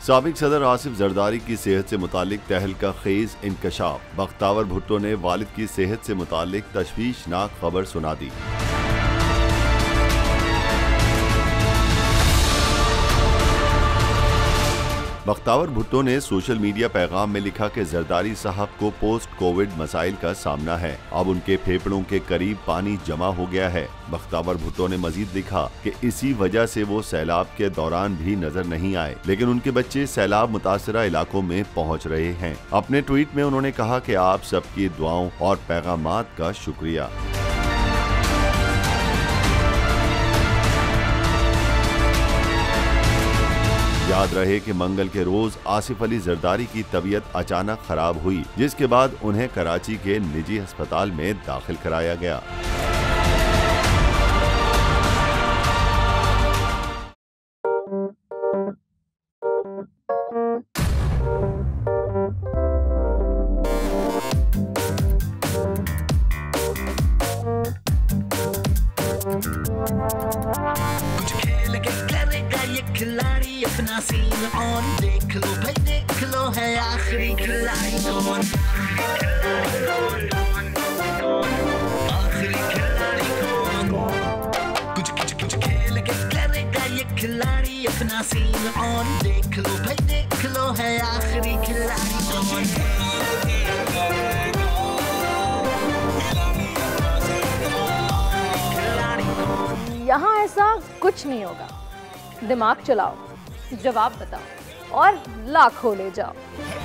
साबिक सदर आसिफ जरदारी की सेहत से मुतालिक तहलका खेज इंकशाफ। बख्तावर भुट्टो ने वालिद की सेहत से मुतालिक तशवीशनाक खबर सुना दी। बख्तावर भुट्टो ने सोशल मीडिया पैगाम में लिखा कि जरदारी साहब को पोस्ट कोविड मसाइल का सामना है। अब उनके फेफड़ों के करीब पानी जमा हो गया है। बख्तावर भुट्टो ने मजीद लिखा कि इसी वजह से वो सैलाब के दौरान भी नजर नहीं आए, लेकिन उनके बच्चे सैलाब मुतासरा इलाकों में पहुंच रहे हैं। अपने ट्वीट में उन्होंने कहा कि आप सबकी दुआओं और पैगामात का शुक्रिया। याद रहे कि मंगल के रोज आसिफ अली जरदारी की तबीयत अचानक खराब हुई, जिसके बाद उन्हें कराची के निजी अस्पताल में दाखिल कराया गया। खिलाड़ी अपना सीन ऑन, देख लो भाई देख लो, है आखिरी खिलाड़ी कौन, आखिरी खिलाड़ी कौन, कुछ खेल के करेगा ये खिलाड़ी अपना सीन ऑन, देख लो भाई देख लो, है आखिरी खिलाड़ी कौन। यहाँ ऐसा कुछ नहीं होगा। दिमाग चलाओ, जवाब बताओ और लाखों ले जाओ।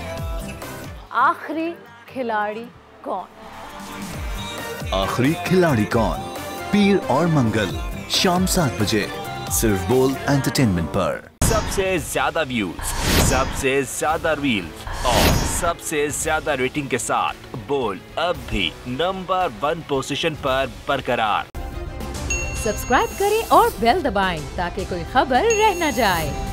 आखिरी खिलाड़ी कौन? आखिरी खिलाड़ी कौन? पीर और मंगल शाम 7 बजे सिर्फ बोल एंटरटेनमेंट पर। सबसे ज्यादा व्यूज, सबसे ज्यादा रील्स और सबसे ज्यादा रेटिंग के साथ बोल अब भी नंबर 1 पोजीशन पर बरकरार। सब्सक्राइब करें और बेल दबाएं ताकि कोई खबर रह न जाए।